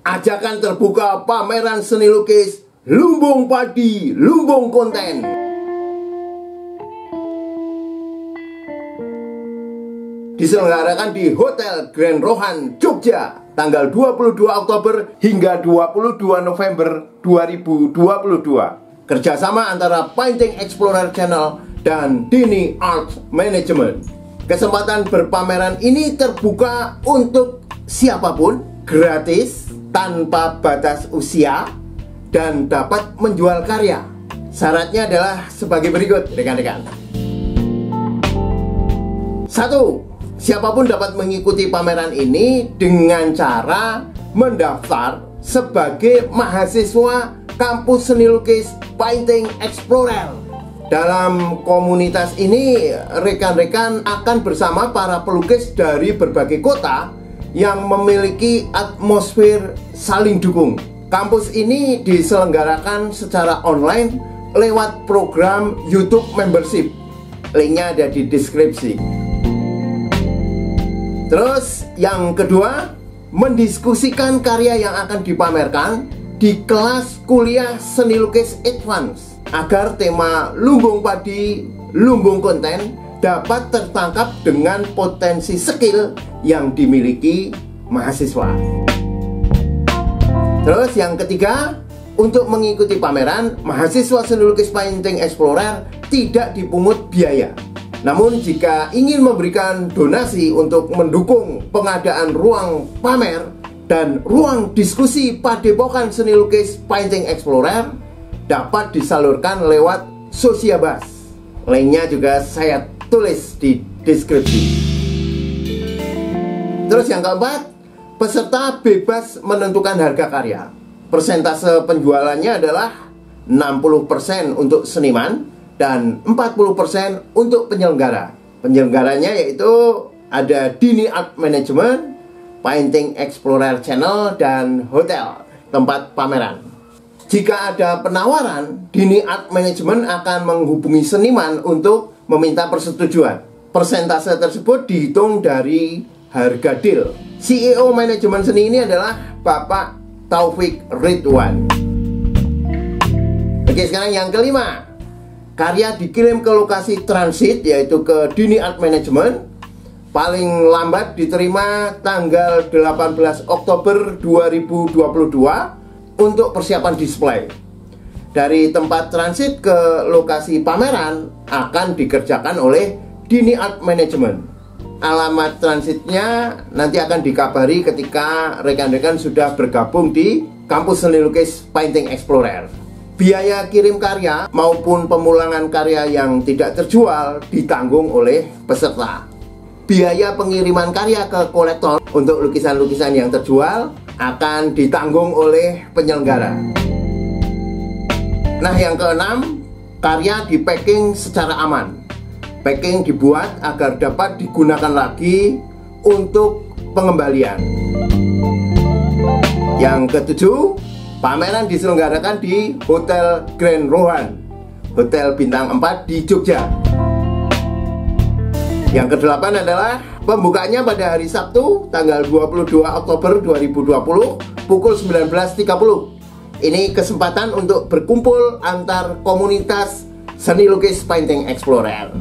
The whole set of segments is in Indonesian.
ajakan terbuka pameran seni lukis Lumbung Padi, Lumbung Konten. Diselenggarakan di Hotel Grand Rohan, Jogja, tanggal 22 Oktober hingga 22 November 2022. Kerjasama antara Painting Explorer Channel dan Dini Art Management. Kesempatan berpameran ini terbuka untuk siapapun, gratis, tanpa batas usia, dan dapat menjual karya. Syaratnya adalah sebagai berikut, rekan-rekan. 1. Siapapun dapat mengikuti pameran ini dengan cara mendaftar sebagai mahasiswa kampus seni lukis Painting Explorer. Dalam komunitas ini, rekan-rekan akan bersama para pelukis dari berbagai kota yang memiliki atmosfer saling dukung. Kampus ini diselenggarakan secara online lewat program YouTube Membership. Linknya ada di deskripsi. Terus yang kedua, mendiskusikan karya yang akan dipamerkan di kelas kuliah seni lukis advance agar tema Lumbung Padi, Lumbung Konten dapat tertangkap dengan potensi skill yang dimiliki mahasiswa. Terus yang ketiga, untuk mengikuti pameran, mahasiswa seni lukis Painting Explorer tidak dipungut biaya. Namun jika ingin memberikan donasi untuk mendukung pengadaan ruang pamer dan ruang diskusi Padepokan Seni Lukis Painting Explorer, dapat disalurkan lewat Sosiabas. Linknya juga saya tulis di deskripsi. Terus yang keempat, peserta bebas menentukan harga karya. Persentase penjualannya adalah 60% untuk seniman dan 40% untuk penyelenggara. Penyelenggaranya yaitu ada Dini Art Management, Painting Explorer Channel, dan hotel tempat pameran. Jika ada penawaran, Dini Art Management akan menghubungi seniman untuk meminta persetujuan. Persentase tersebut dihitung dari harga deal. CEO manajemen seni ini adalah Bapak Taufik Ridwan. Oke, sekarang yang kelima. Karya dikirim ke lokasi transit, yaitu ke Dini Art Management. Paling lambat diterima tanggal 18 Oktober 2022 untuk persiapan display. Dari tempat transit ke lokasi pameran akan dikerjakan oleh Dini Art Management. Alamat transitnya nanti akan dikabari ketika rekan-rekan sudah bergabung di kampus seni lukis Painting Explorer. Biaya kirim karya maupun pemulangan karya yang tidak terjual ditanggung oleh peserta. Biaya pengiriman karya ke kolektor untuk lukisan-lukisan yang terjual akan ditanggung oleh penyelenggara. Nah, yang keenam, karya di packing secara aman. Packing dibuat agar dapat digunakan lagi untuk pengembalian. Yang ketujuh, pameran diselenggarakan di Hotel Grand Rohan, Hotel Bintang 4 di Jogja. Yang kedelapan adalah pembukaannya pada hari Sabtu tanggal 22 Oktober 2020 pukul 19.30. Ini kesempatan untuk berkumpul antar komunitas seni lukis Painting Explorer.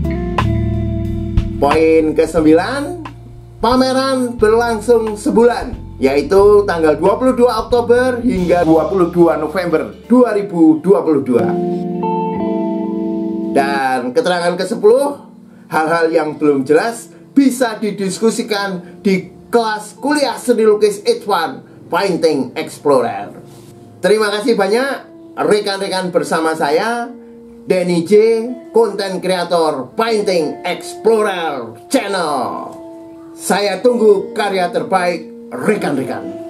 Poin ke-9, pameran berlangsung sebulan, yaitu tanggal 22 Oktober hingga 22 November 2022. Dan keterangan ke-10, hal-hal yang belum jelas bisa didiskusikan di kelas kuliah seni lukis advance Painting Explorer. Terima kasih banyak rekan-rekan bersama saya, Denny J, konten kreator Painting Explorer Channel. Saya tunggu karya terbaik rekan-rekan.